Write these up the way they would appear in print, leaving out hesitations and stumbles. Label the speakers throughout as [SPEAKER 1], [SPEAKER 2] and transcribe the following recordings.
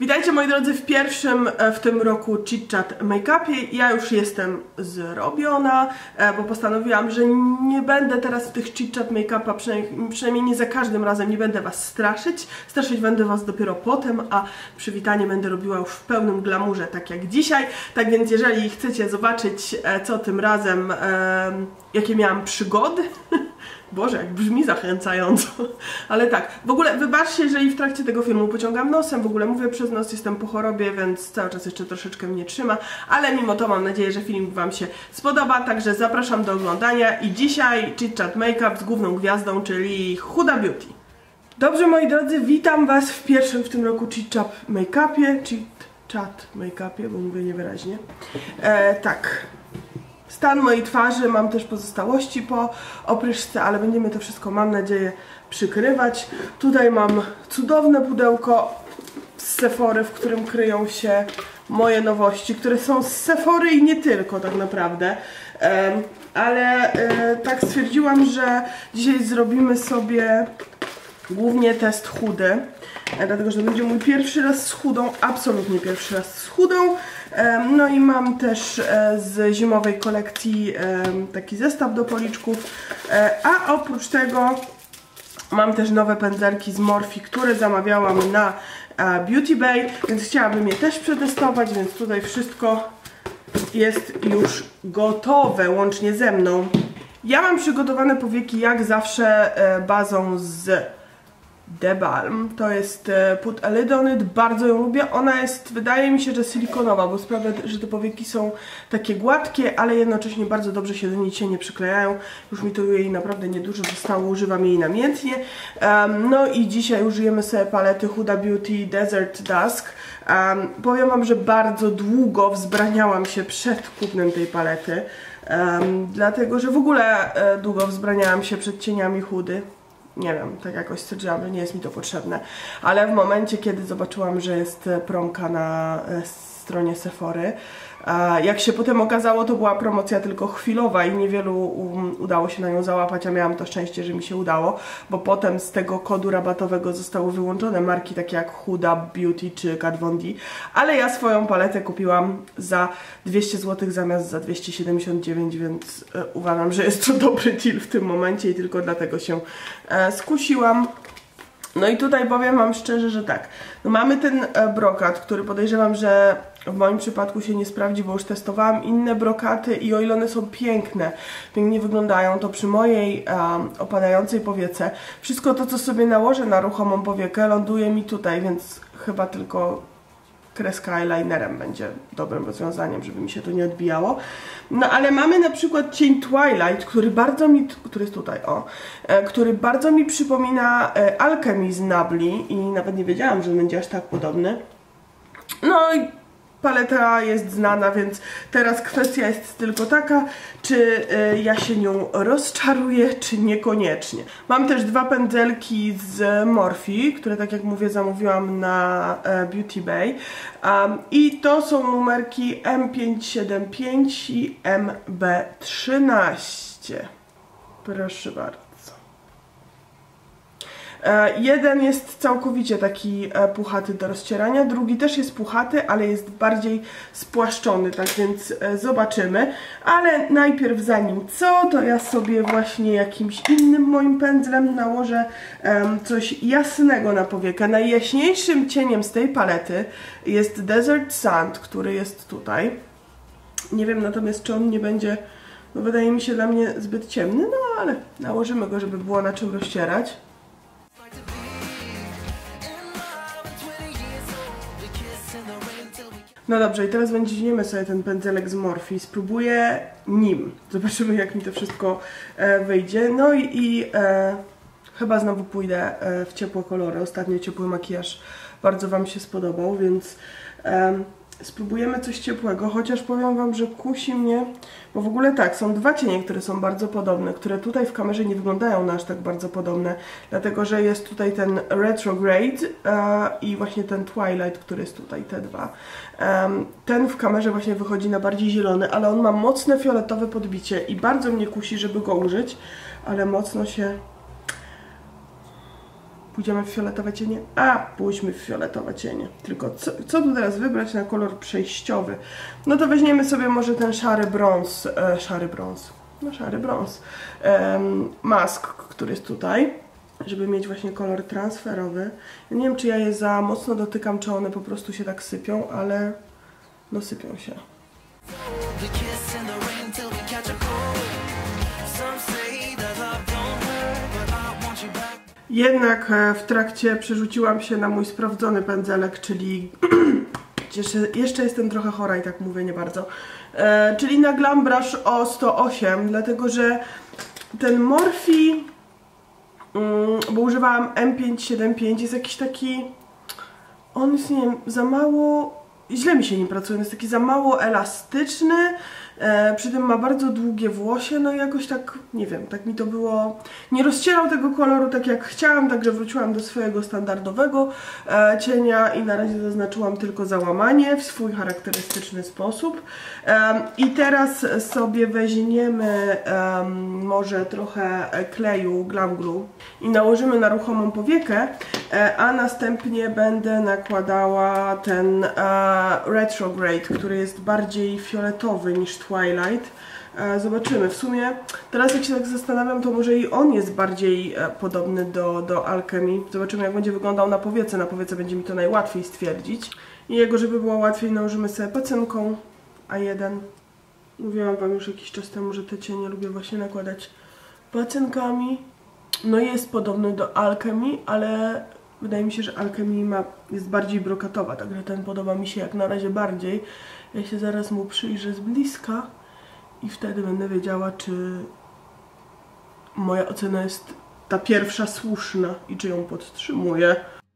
[SPEAKER 1] Witajcie moi drodzy w pierwszym w tym roku Chit Chat Make-upie. Ja już jestem zrobiona, bo postanowiłam, że nie będę teraz w tych Chit Chat Make-upa, przynajmniej nie za każdym razem nie będę was straszyć. Straszyć będę was dopiero potem, a przywitanie będę robiła już w pełnym glamurze, tak jak dzisiaj. Tak więc jeżeli chcecie zobaczyć, co tym razem, jakie miałam przygody, Boże, jak brzmi zachęcająco. Ale tak, w ogóle wybaczcie, jeżeli w trakcie tego filmu pociągam nosem, w ogóle mówię przez nos, jestem po chorobie, więc cały czas jeszcze troszeczkę mnie trzyma, ale mimo to mam nadzieję, że film wam się spodoba, także zapraszam do oglądania i dzisiaj Chit Chat Make-up z główną gwiazdą, czyli Huda Beauty. Dobrze moi drodzy, witam was w pierwszym w tym roku Chit Chat Make-upie, Chit Chat Make-upie, bo mówię niewyraźnie. Tak. Stan mojej twarzy, mam też pozostałości po opryszce, ale będziemy to wszystko, mam nadzieję, przykrywać. Tutaj mam cudowne pudełko z Sephory, w którym kryją się moje nowości, które są z Sephory i nie tylko tak naprawdę. Ale tak stwierdziłam, że dzisiaj zrobimy sobie głównie test Hudy. Dlatego, że to będzie mój pierwszy raz z Hudą, absolutnie pierwszy raz z Hudą. No i mam też z zimowej kolekcji taki zestaw do policzków, a oprócz tego mam też nowe pędzelki z Morphe, które zamawiałam na Beauty Bay, więc chciałabym je też przetestować, więc tutaj wszystko jest już gotowe, łącznie ze mną. Ja mam przygotowane powieki jak zawsze bazą z The Balm, to jest Put a Lid on It, bardzo ją lubię, ona jest, wydaje mi się, że silikonowa, bo sprawia, że te powieki są takie gładkie, ale jednocześnie bardzo dobrze się do niej nie przyklejają, już mi tu jej naprawdę niedużo zostało, używam jej namiętnie. No i dzisiaj użyjemy sobie palety Huda Beauty Desert Dusk. Powiem wam, że bardzo długo wzbraniałam się przed kupnem tej palety, dlatego, że w ogóle długo wzbraniałam się przed cieniami Hudy. Nie wiem, tak jakoś stwierdziłam, że nie jest mi to potrzebne. Ale w momencie, kiedy zobaczyłam, że jest promka na stronie Sephory, jak się potem okazało, to była promocja tylko chwilowa i niewielu udało się na nią załapać, a miałam to szczęście, że mi się udało, bo potem z tego kodu rabatowego zostały wyłączone marki takie jak Huda Beauty czy Kat Von D, ale ja swoją paletę kupiłam za 200 zł zamiast za 279, więc uważam, że jest to dobry deal w tym momencie i tylko dlatego się skusiłam. No i tutaj powiem wam szczerze, że tak, no mamy ten brokat, który podejrzewam, że w moim przypadku się nie sprawdzi, bo już testowałam inne brokaty i o ile one są piękne, pięknie wyglądają, to przy mojej opadającej powiece wszystko to, co sobie nałożę na ruchomą powiekę, ląduje mi tutaj, więc chyba tylko kreska eyelinerem będzie dobrym rozwiązaniem, żeby mi się to nie odbijało. No ale mamy na przykład cień Twilight, który bardzo mi, który jest tutaj, o, który bardzo mi przypomina Alchemy z Nabli i nawet nie wiedziałam, że będzie aż tak podobny. No i paleta jest znana, więc teraz kwestia jest tylko taka, czy ja się nią rozczaruję, czy niekoniecznie. Mam też dwa pędzelki z Morphe, które tak jak mówię zamówiłam na Beauty Bay. I to są numerki M575 i MB13. Proszę bardzo. Jeden jest całkowicie taki puchaty do rozcierania, drugi też jest puchaty, ale jest bardziej spłaszczony, tak więc zobaczymy. Ale najpierw zanim co, to ja sobie właśnie jakimś innym moim pędzlem nałożę coś jasnego na powiekę. Najjaśniejszym cieniem z tej palety jest Desert Sand, który jest tutaj. Nie wiem natomiast, czy on nie będzie, no wydaje mi się dla mnie zbyt ciemny, no ale nałożymy go, żeby było na czym rozcierać. No dobrze, i teraz weźmiemy sobie ten pędzelek z Morphe, spróbuję nim. Zobaczymy, jak mi to wszystko wyjdzie. No i chyba znowu pójdę w ciepłe kolory. Ostatnio ciepły makijaż bardzo wam się spodobał, więc spróbujemy coś ciepłego, chociaż powiem wam, że kusi mnie, bo w ogóle tak, są dwa cienie, które są bardzo podobne, które tutaj w kamerze nie wyglądają na aż tak bardzo podobne, dlatego, że jest tutaj ten Retrograde i właśnie ten Twilight, który jest tutaj, te dwa. Ten w kamerze właśnie wychodzi na bardziej zielony, ale on ma mocne fioletowe podbicie i bardzo mnie kusi, żeby go użyć, ale mocno się pójdziemy w fioletowe cienie? A, pójdźmy w fioletowe cienie. Tylko co tu teraz wybrać na kolor przejściowy? No to weźmiemy sobie może ten szary brąz, mask, który jest tutaj, żeby mieć właśnie kolor transferowy. Ja nie wiem, czy ja je za mocno dotykam, czy one po prostu się tak sypią, ale no sypią się. Jednak w trakcie przerzuciłam się na mój sprawdzony pędzelek, czyli jeszcze jestem trochę chora i tak mówię nie bardzo. Czyli na Glam Brush O108, dlatego że ten Morphe, bo używałam M575, jest jakiś taki, on jest, nie wiem, za mało, źle mi się nim pracuje, on jest taki za mało elastyczny, przy tym ma bardzo długie włosie, no i jakoś tak, nie wiem, tak mi to było, nie rozcierał tego koloru tak jak chciałam, także wróciłam do swojego standardowego cienia i na razie zaznaczyłam tylko załamanie w swój charakterystyczny sposób. I teraz sobie weźmiemy może trochę kleju Glam Glue i nałożymy na ruchomą powiekę, a następnie będę nakładała ten Retrograde, który jest bardziej fioletowy niż Twilight. Zobaczymy. W sumie teraz jak się tak zastanawiam, to może i on jest bardziej podobny do Alchemy. Zobaczymy, jak będzie wyglądał na powiece. Na powiece będzie mi to najłatwiej stwierdzić. I jego, żeby było łatwiej, nałożymy sobie pacynką A1. Mówiłam wam już jakiś czas temu, że te cienie lubię właśnie nakładać pacynkami. No jest podobny do Alchemy, ale wydaje mi się, że Alchemy jest bardziej brokatowa, także ten podoba mi się jak na razie bardziej. Ja się zaraz mu przyjrzę z bliska i wtedy będę wiedziała, czy moja ocena jest ta pierwsza słuszna i czy ją podtrzymuję.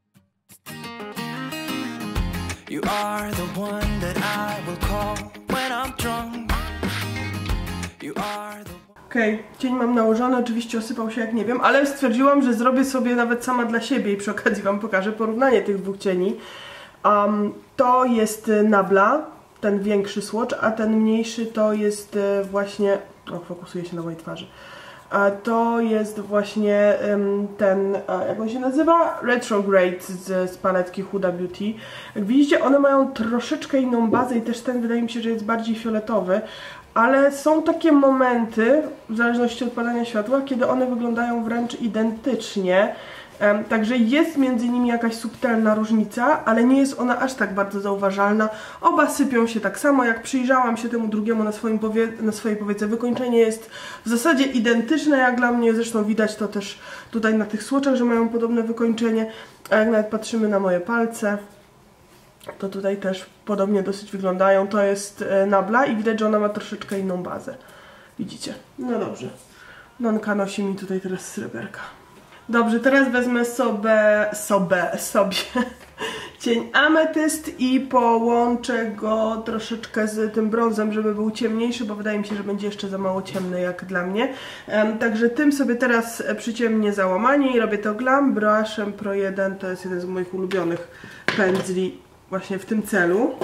[SPEAKER 1] Okej, cień mam nałożony, oczywiście osypał się jak nie wiem, ale stwierdziłam, że zrobię sobie nawet sama dla siebie i przy okazji wam pokażę porównanie tych dwóch cieni. To jest Nabla, ten większy swatch, a ten mniejszy to jest właśnie... O, fokusuje się na mojej twarzy. To jest właśnie ten, jak on się nazywa? Retrograde z paletki Huda Beauty. Jak widzicie, one mają troszeczkę inną bazę i też ten wydaje mi się, że jest bardziej fioletowy. Ale są takie momenty, w zależności od padania światła, kiedy one wyglądają wręcz identycznie. Także jest między nimi jakaś subtelna różnica, ale nie jest ona aż tak bardzo zauważalna. Oba sypią się tak samo, jak przyjrzałam się temu drugiemu na swojej powiece. Wykończenie jest w zasadzie identyczne jak dla mnie, zresztą widać to też tutaj na tych swatchach, że mają podobne wykończenie. A jak nawet patrzymy na moje palce, to tutaj też podobnie dosyć wyglądają. To jest Nabla i widać, że ona ma troszeczkę inną bazę. Widzicie? No dobrze. Nonka nosi mi tutaj teraz sreberka. Dobrze, teraz wezmę sobie cień ametyst i połączę go troszeczkę z tym brązem, żeby był ciemniejszy, bo wydaje mi się, że będzie jeszcze za mało ciemny jak dla mnie. Także tym sobie teraz przyciemnię załamanie i robię to Glam Brushem Pro 1. To jest jeden z moich ulubionych pędzli właśnie w tym celu.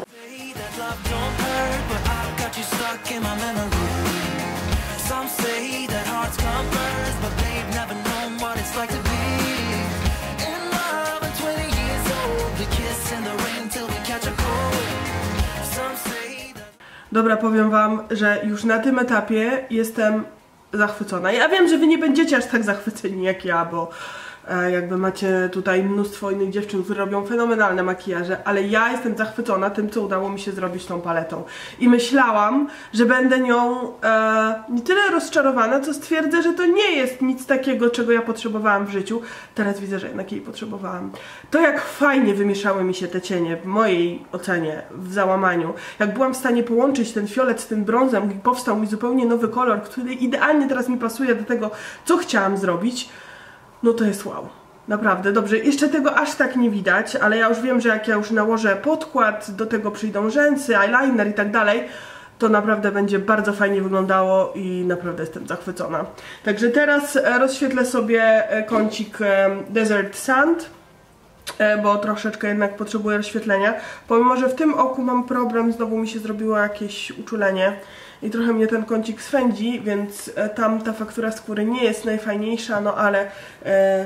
[SPEAKER 1] Dobra, powiem wam, że już na tym etapie jestem zachwycona. Ja wiem, że wy nie będziecie aż tak zachwyceni jak ja, bo jakby macie tutaj mnóstwo innych dziewczyn, które robią fenomenalne makijaże, ale ja jestem zachwycona tym, co udało mi się zrobić tą paletą. I myślałam, że będę nią nie tyle rozczarowana, co stwierdzę, że to nie jest nic takiego, czego ja potrzebowałam w życiu. Teraz widzę, że jednak jej potrzebowałam. To jak fajnie wymieszały mi się te cienie, w mojej ocenie, w załamaniu. Jak byłam w stanie połączyć ten fiolet z tym brązem i powstał mi zupełnie nowy kolor, który idealnie teraz mi pasuje do tego, co chciałam zrobić. No to jest wow. Naprawdę, dobrze. Jeszcze tego aż tak nie widać, ale ja już wiem, że jak ja już nałożę podkład, do tego przyjdą rzęsy, eyeliner i tak dalej, to naprawdę będzie bardzo fajnie wyglądało i naprawdę jestem zachwycona. Także teraz rozświetlę sobie kącik Desert Sand, bo troszeczkę jednak potrzebuję rozświetlenia. Pomimo, że w tym oku mam problem, znowu mi się zrobiło jakieś uczulenie i trochę mnie ten kącik swędzi, więc tam ta faktura skóry nie jest najfajniejsza, no ale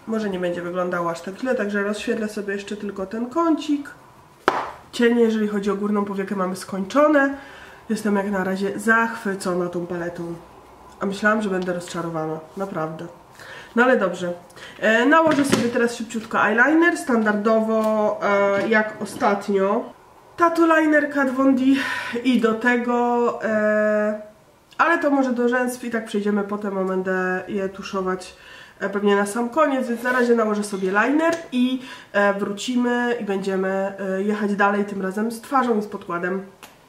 [SPEAKER 1] może nie będzie wyglądało aż tak źle, także rozświetlę sobie jeszcze tylko ten kącik. Cienie, jeżeli chodzi o górną powiekę, mamy skończone. Jestem jak na razie zachwycona tą paletą. A myślałam, że będę rozczarowana. Naprawdę. No ale dobrze. Nałożę sobie teraz szybciutko eyeliner. Standardowo, jak ostatnio. Tattoo liner Kat Von D i do tego... ale to może do rzęsw i tak przejdziemy potem, a będę je tuszować pewnie na sam koniec, więc na razie nałożę sobie liner i wrócimy i będziemy jechać dalej, tym razem z twarzą i z podkładem.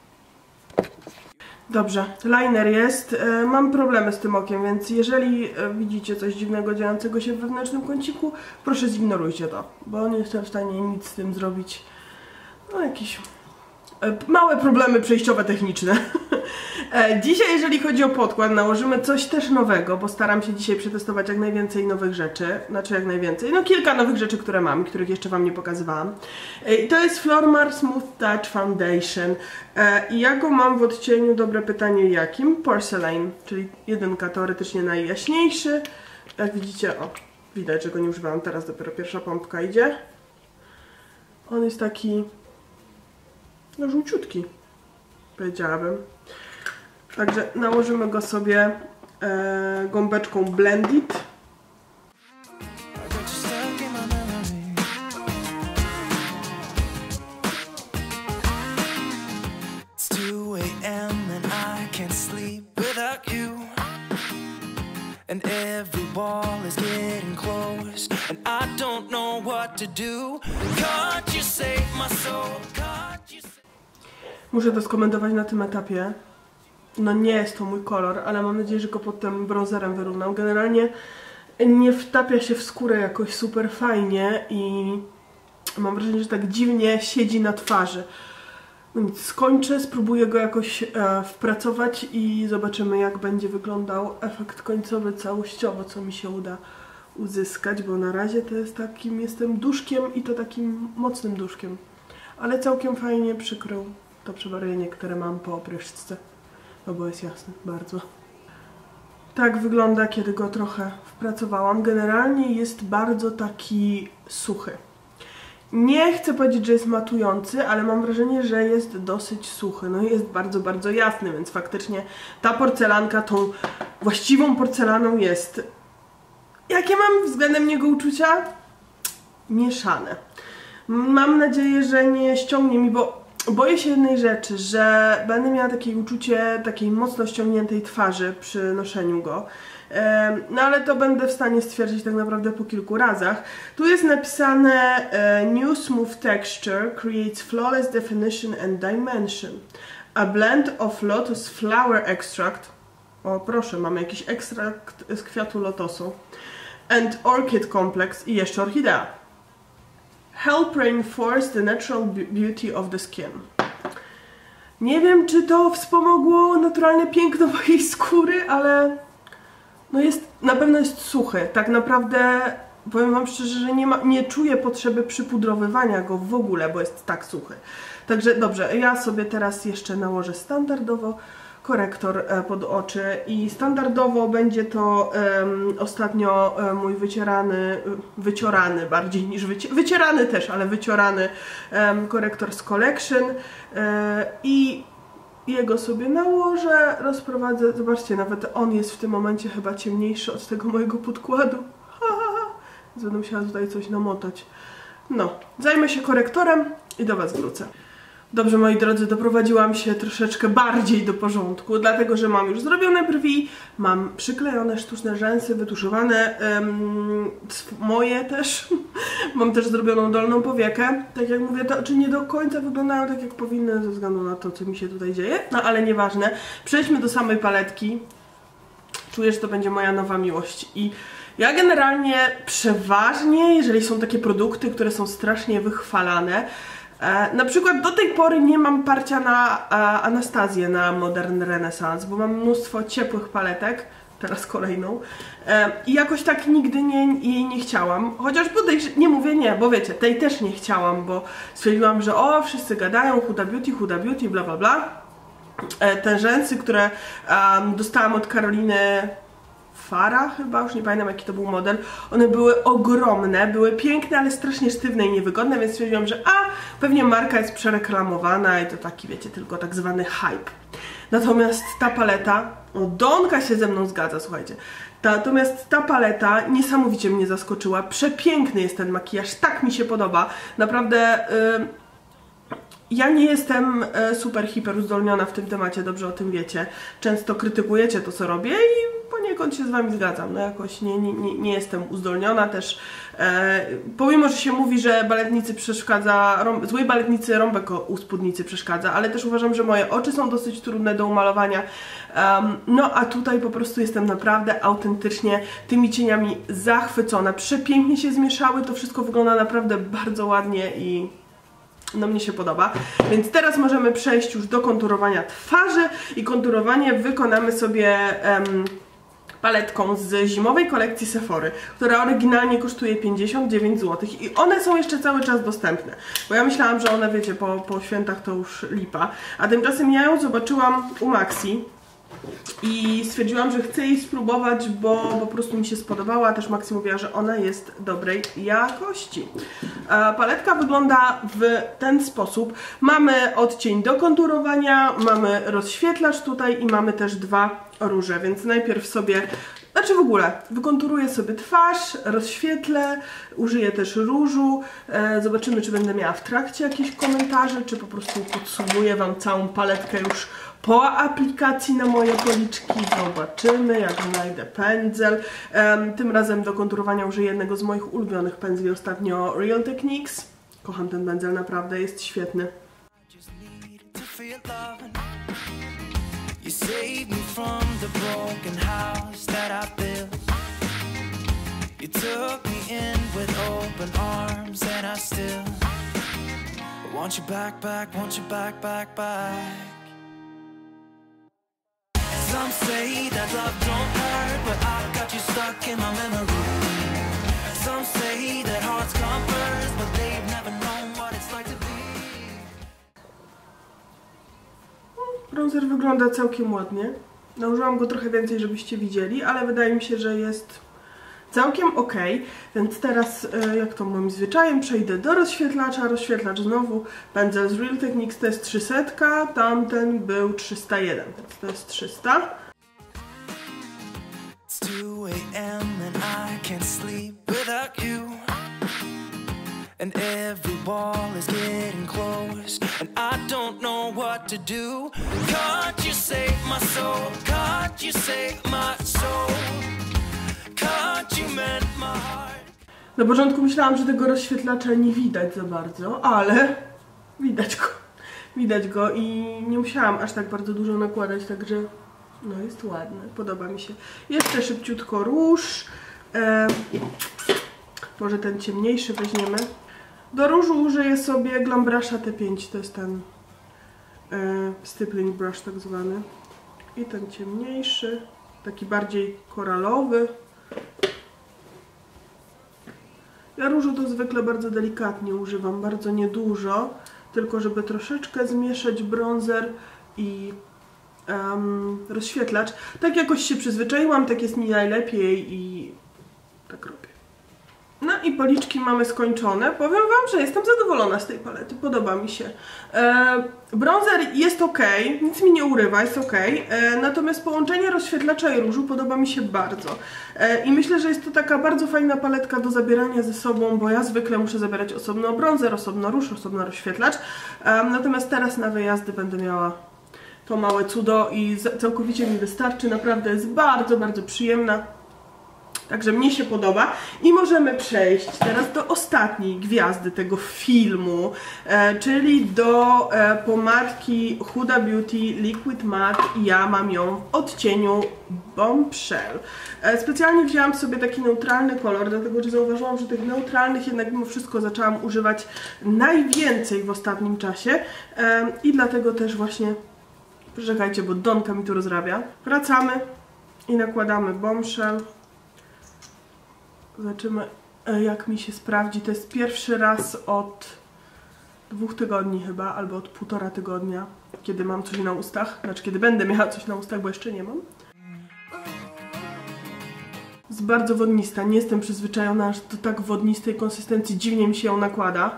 [SPEAKER 1] Dobrze, liner jest. Mam problemy z tym okiem, więc jeżeli widzicie coś dziwnego dziejącego się w wewnętrznym kąciku, proszę zignorujcie to, bo nie jestem w stanie nic z tym zrobić. No jakieś małe problemy przejściowe techniczne. Dzisiaj, jeżeli chodzi o podkład, nałożymy coś też nowego, bo staram się dzisiaj przetestować jak najwięcej nowych rzeczy. Znaczy jak najwięcej, no kilka nowych rzeczy, które mam, których jeszcze Wam nie pokazywałam. I to jest Flormar Smooth Touch Foundation. I ja go mam w odcieniu, dobre pytanie jakim? Porcelain, czyli jedynka, teoretycznie najjaśniejszy. Jak widzicie, o, widać, że go nie używałam, teraz dopiero pierwsza pompka idzie. On jest taki... no żółciutki, powiedziałabym. Także nałożymy go sobie gąbeczką Blendit.
[SPEAKER 2] And every wall is getting close, and I don't know what to do. Can't you save my soul? Can't you save...
[SPEAKER 1] Muszę to skomentować na tym etapie. No nie jest to mój kolor, ale mam nadzieję, że go pod tym bronzerem wyrównam. Generalnie nie wtapia się w skórę jakoś super fajnie i mam wrażenie, że tak dziwnie siedzi na twarzy. No nic, skończę, spróbuję go jakoś wpracować i zobaczymy, jak będzie wyglądał efekt końcowy całościowo, co mi się uda uzyskać, bo na razie to jest takim, jestem duszkiem i to takim mocnym duszkiem. Ale całkiem fajnie przykrył to przebarwienie, które mam po opryszce. No bo jest jasny, bardzo. Tak wygląda, kiedy go trochę wpracowałam. Generalnie jest bardzo taki suchy. Nie chcę powiedzieć, że jest matujący, ale mam wrażenie, że jest dosyć suchy. No jest bardzo, bardzo jasny, więc faktycznie ta porcelanka tą właściwą porcelaną jest. Jakie mam względem niego uczucia? Mieszane. Mam nadzieję, że nie ściągnie mi, bo boję się jednej rzeczy, że będę miała takie uczucie takiej mocno ściągniętej twarzy przy noszeniu go. No ale to będę w stanie stwierdzić tak naprawdę po kilku razach. Tu jest napisane New Smooth Texture creates flawless definition and dimension. A blend of lotus flower extract. O proszę, mamy jakiś ekstrakt z kwiatu lotosu. And orchid complex i jeszcze orchidea. Help reinforce the natural beauty of the skin. Nie wiem, czy to wspomogło naturalne piękno mojej skóry, ale no jest, na pewno jest suchy. Tak naprawdę powiem Wam szczerze, że nie czuję potrzeby przypudrowywania go w ogóle, bo jest tak suchy. Także dobrze, ja sobie teraz jeszcze nałożę standardowo korektor pod oczy i standardowo będzie to ostatnio mój wyciorany bardziej niż wycierany też, ale wyciorany korektor z Collection i jego sobie nałożę, rozprowadzę. Zobaczcie, nawet on jest w tym momencie chyba ciemniejszy od tego mojego podkładu. Więc będę musiała tutaj coś namotać. No, zajmę się korektorem i do Was wrócę. Dobrze, moi drodzy, doprowadziłam się troszeczkę bardziej do porządku, dlatego że mam już zrobione brwi, mam przyklejone sztuczne rzęsy, wytuszowane, moje też, mam też zrobioną dolną powiekę. Tak jak mówię, te oczy nie do końca wyglądają tak jak powinny ze względu na to, co mi się tutaj dzieje, no ale nieważne. Przejdźmy do samej paletki. Czuję, że to będzie moja nowa miłość i ja generalnie przeważnie, jeżeli są takie produkty, które są strasznie wychwalane, na przykład do tej pory nie mam parcia na Anastazję, na Modern Renaissance, bo mam mnóstwo ciepłych paletek, teraz kolejną, i jakoś tak nigdy jej nie chciałam, chociaż nie mówię nie, bo wiecie, tej też nie chciałam, bo stwierdziłam, że o, wszyscy gadają, Huda Beauty, bla bla bla. Te rzęsy, które dostałam od Karoliny Fara chyba, już nie pamiętam jaki to był model. One były ogromne, były piękne, ale strasznie sztywne i niewygodne, więc stwierdziłam, że pewnie marka jest przereklamowana i to taki, wiecie, tylko tak zwany hype. Natomiast ta paleta, Donka się ze mną zgadza, słuchajcie. Natomiast ta paleta niesamowicie mnie zaskoczyła. Przepiękny jest ten makijaż, tak mi się podoba. Naprawdę ja nie jestem super hiper uzdolniona w tym temacie, dobrze o tym wiecie. Często krytykujecie to, co robię i poniekąd się z wami zgadzam. No jakoś nie jestem uzdolniona też. Pomimo, że się mówi, że baletnicy przeszkadza, złej baletnicy rąbek u spódnicy przeszkadza, ale też uważam, że moje oczy są dosyć trudne do umalowania. No a tutaj po prostu jestem naprawdę autentycznie tymi cieniami zachwycona. Przepięknie się zmieszały, to wszystko wygląda naprawdę bardzo ładnie i no mnie się podoba. Więc teraz możemy przejść już do konturowania twarzy i konturowanie wykonamy sobie paletką z zimowej kolekcji Sephory, która oryginalnie kosztuje 59 zł i one są jeszcze cały czas dostępne, bo ja myślałam, że one, wiecie, po świętach to już lipa, a tymczasem ja ją zobaczyłam u Maxi i stwierdziłam, że chcę jej spróbować, bo po prostu mi się spodobała, a też Maxi mówiła, że ona jest dobrej jakości. Paletka wygląda w ten sposób. Mamy odcień do konturowania, mamy rozświetlacz tutaj i mamy też dwa róże, więc najpierw sobie, znaczy w ogóle wykonturuję sobie twarz, rozświetlę, użyję też różu, zobaczymy, czy będę miała w trakcie jakieś komentarze, czy po prostu podsumuję wam całą paletkę już po aplikacji na moje policzki. Zobaczymy, jak znajdę pędzel. Tym razem do konturowania użyję jednego z moich ulubionych pędzli ostatnio, Real Techniques. Kocham ten pędzel, naprawdę jest świetny.
[SPEAKER 2] You saved me from the broken house that I built. You took me in with open arms and I still want you back, back, want you back, back, back. Some say that love don't hurt, but I've got you stuck in my memory. Some say that hearts come first, but they've never known what it's like to be.
[SPEAKER 1] Bronzer wygląda całkiem ładnie. Nałożyłam go trochę więcej, żebyście widzieli, ale wydaje mi się, że jest całkiem ok. Więc teraz, jak to moim zwyczajem, przejdę do rozświetlacza. Rozświetlacz znowu, pędzel z Real Techniques, to jest 300, tamten był 301, więc to jest 300.
[SPEAKER 2] It's 2 a.m. and I can't sleep without you. And every wall is getting close, and I don't know what to do. Can't you save my soul? Can't you save my soul? Can't you mend my heart?
[SPEAKER 1] Na początku myślałam, że tego rozświetlacza nie widać za bardzo, ale widać go. Widać go i nie musiałam aż tak bardzo dużo nakładać, także no jest ładny, podoba mi się. Jeszcze szybciutko róż. Może ten ciemniejszy weźmiemy. Do różu użyję sobie Glam Brusha T5, to jest ten stippling brush tak zwany. I ten ciemniejszy, taki bardziej koralowy. Ja różu to zwykle bardzo delikatnie używam, bardzo niedużo, tylko żeby troszeczkę zmieszać bronzer i rozświetlacz. Tak jakoś się przyzwyczaiłam, tak jest mi najlepiej i tak robię. No i policzki mamy skończone. Powiem wam, że jestem zadowolona z tej palety, podoba mi się. Bronzer jest ok, nic mi nie urywa, jest ok. Natomiast połączenie rozświetlacza i różu podoba mi się bardzo. I myślę, że jest to taka bardzo fajna paletka do zabierania ze sobą, bo ja zwykle muszę zabierać osobno bronzer, osobno róż, osobno rozświetlacz. Natomiast teraz na wyjazdy będę miała to małe cudo i całkowicie mi wystarczy. Naprawdę jest bardzo, bardzo przyjemna. Także mnie się podoba i możemy przejść teraz do ostatniej gwiazdy tego filmu, czyli do pomadki Huda Beauty Liquid Matte i ja mam ją w odcieniu Bombshell. Specjalnie wzięłam sobie taki neutralny kolor, dlatego że zauważyłam, że tych neutralnych jednak mimo wszystko zaczęłam używać najwięcej w ostatnim czasie i dlatego też właśnie, poczekajcie, bo Donka mi tu rozrabia. Wracamy i nakładamy Bombshell. Zobaczymy, jak mi się sprawdzi. To jest pierwszy raz od 2 tygodni chyba, albo od 1,5 tygodnia, kiedy mam coś na ustach. Znaczy, kiedy będę miała coś na ustach, bo jeszcze nie mam. jest bardzo wodnista. Nie jestem przyzwyczajona aż do tak wodnistej konsystencji. Dziwnie mi się ją nakłada.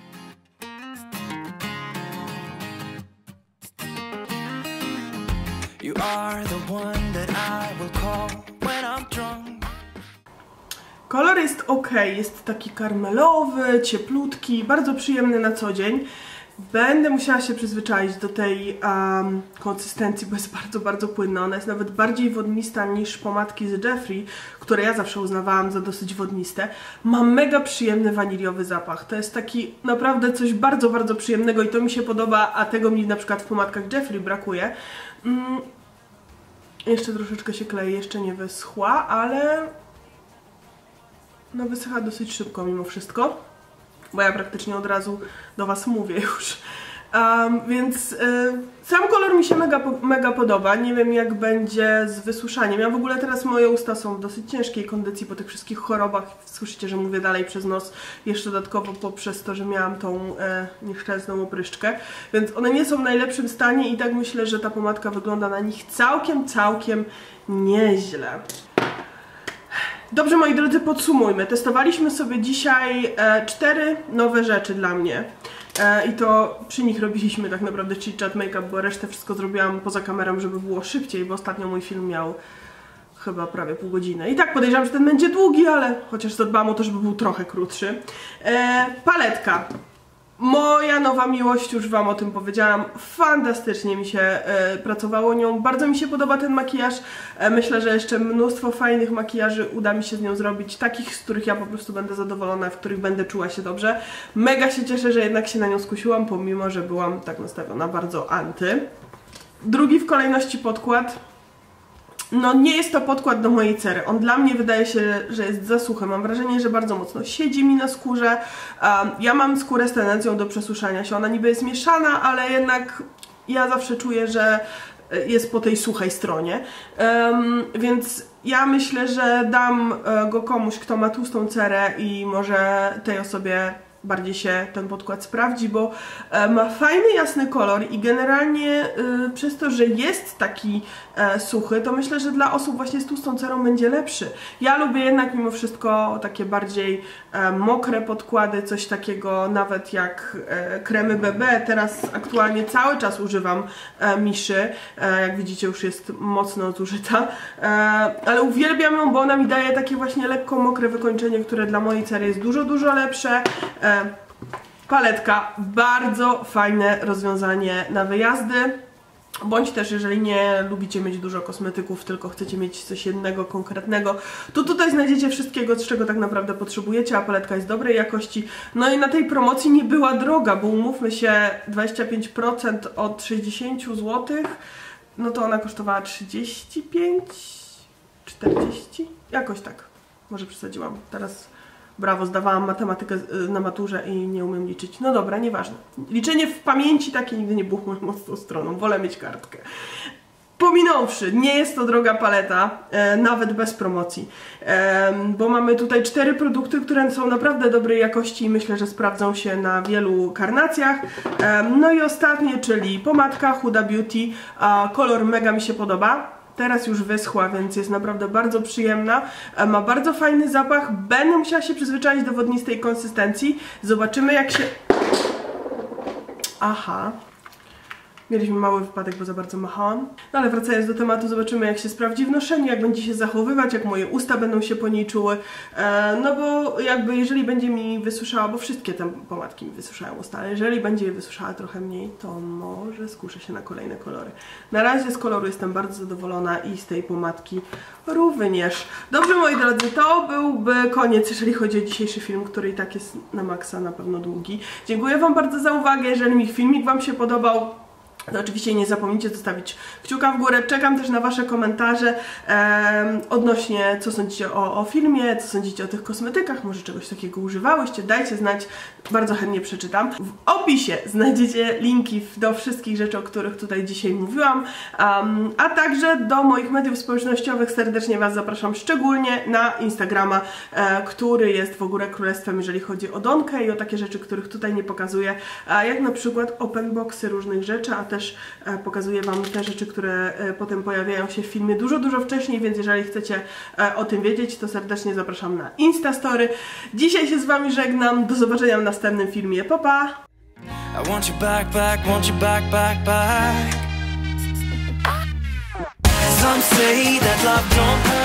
[SPEAKER 2] You are the one that I will call when I'm drunk.
[SPEAKER 1] Kolor jest ok, jest taki karmelowy, cieplutki, bardzo przyjemny na co dzień. Będę musiała się przyzwyczaić do tej konsystencji, bo jest bardzo, bardzo płynna. Ona jest nawet bardziej wodnista niż pomadki z Jeffree, które ja zawsze uznawałam za dosyć wodniste. Ma mega przyjemny waniliowy zapach. To jest taki naprawdę coś bardzo, bardzo przyjemnego i to mi się podoba, a tego mi na przykład w pomadkach Jeffree brakuje. Jeszcze troszeczkę się klei, jeszcze nie wyschła, ale no wysycha dosyć szybko mimo wszystko. Bo ja praktycznie od razu do Was mówię już. Więc sam kolor mi się mega podoba. Nie wiem jak będzie z wysuszaniem. Ja w ogóle teraz moje usta są w dosyć ciężkiej kondycji po tych wszystkich chorobach. Słyszycie, że mówię dalej przez nos. Jeszcze dodatkowo poprzez to, że miałam tą nieszczęsną opryszczkę. Więc one nie są w najlepszym stanie i tak myślę, że ta pomadka wygląda na nich całkiem nieźle. Dobrze, moi drodzy, podsumujmy. Testowaliśmy sobie dzisiaj 4 nowe rzeczy dla mnie. I to przy nich robiliśmy tak naprawdę chit chat make-up, bo resztę wszystko zrobiłam poza kamerą, żeby było szybciej, bo ostatnio mój film miał chyba prawie pół godziny. I tak podejrzewam, że ten będzie długi, ale chociaż zadbam o to, żeby był trochę krótszy. Paletka. Moja nowa miłość, już Wam o tym powiedziałam, fantastycznie mi się pracowało nią, bardzo mi się podoba ten makijaż, myślę, że jeszcze mnóstwo fajnych makijaży uda mi się z nią zrobić, takich, z których ja po prostu będę zadowolona, w których będę czuła się dobrze. Mega się cieszę, że jednak się na nią skusiłam, pomimo, że byłam tak nastawiona bardzo anty. Drugi w kolejności podkład. No nie jest to podkład do mojej cery. On dla mnie wydaje się, że jest za suchy. Mam wrażenie, że bardzo mocno siedzi mi na skórze. Ja mam skórę z tendencją do przesuszania się. Ona niby jest mieszana, ale jednak ja zawsze czuję, że jest po tej suchej stronie. Więc ja myślę, że dam go komuś, kto ma tłustą cerę i może tej osobie bardziej się ten podkład sprawdzi, bo ma fajny, jasny kolor i generalnie przez to, że jest taki suchy, to myślę, że dla osób właśnie z tłustą cerą będzie lepszy. Ja lubię jednak mimo wszystko takie bardziej mokre podkłady, coś takiego nawet jak kremy BB. Teraz aktualnie cały czas używam Miszy, jak widzicie już jest mocno zużyta, ale uwielbiam ją, bo ona mi daje takie właśnie lekko mokre wykończenie, które dla mojej cery jest dużo lepsze. Paletka, bardzo fajne rozwiązanie na wyjazdy, bądź też jeżeli nie lubicie mieć dużo kosmetyków, tylko chcecie mieć coś jednego, konkretnego, to tutaj znajdziecie wszystkiego, z czego tak naprawdę potrzebujecie, a paletka jest dobrej jakości. No i na tej promocji nie była droga, bo umówmy się, 25% od 60 zł, no to ona kosztowała 35, 40, jakoś tak, może przesadziłam, teraz... Brawo, zdawałam matematykę na maturze i nie umiem liczyć. No dobra, nieważne. Liczenie w pamięci takie nigdy nie było moją mocną stroną. Wolę mieć kartkę. Pominąwszy, nie jest to droga paleta, nawet bez promocji, bo mamy tutaj 4 produkty, które są naprawdę dobrej jakości i myślę, że sprawdzą się na wielu karnacjach. No i ostatnie, czyli pomadka Huda Beauty. Kolor mega mi się podoba. Teraz już wyschła, więc jest naprawdę bardzo przyjemna. Ma bardzo fajny zapach. Będę musiała się przyzwyczaić do wodnistej konsystencji. Zobaczymy jak się... Aha. Mieliśmy mały wypadek, bo za bardzo machałam. No ale wracając do tematu, zobaczymy jak się sprawdzi w noszeniu, jak będzie się zachowywać, jak moje usta będą się po niej czuły. No bo jakby jeżeli będzie mi wysuszała, bo wszystkie te pomadki mi wysuszają usta, ale jeżeli będzie je wysuszała trochę mniej, to może skuszę się na kolejne kolory. Na razie z koloru jestem bardzo zadowolona i z tej pomadki również. Dobrze, moi drodzy, to byłby koniec, jeżeli chodzi o dzisiejszy film, który i tak jest na maksa na pewno długi. Dziękuję Wam bardzo za uwagę. Jeżeli mi filmik Wam się podobał, to oczywiście nie zapomnijcie zostawić kciuka w górę. Czekam też na Wasze komentarze odnośnie co sądzicie o filmie, co sądzicie o tych kosmetykach, może czegoś takiego używałyście, dajcie znać, bardzo chętnie przeczytam. W opisie znajdziecie linki do wszystkich rzeczy, o których tutaj dzisiaj mówiłam, a także do moich mediów społecznościowych serdecznie Was zapraszam, szczególnie na Instagrama, który jest w ogóle królestwem, jeżeli chodzi o Donkę i o takie rzeczy, których tutaj nie pokazuję, jak na przykład open boxy różnych rzeczy, a też też pokazuję Wam te rzeczy, które potem pojawiają się w filmie dużo wcześniej, więc jeżeli chcecie o tym wiedzieć, to serdecznie zapraszam na Instastory. Dzisiaj się z Wami żegnam, do zobaczenia w następnym filmie, pa pa!
[SPEAKER 2] I want you back, want you back. Some say that love don't hurt.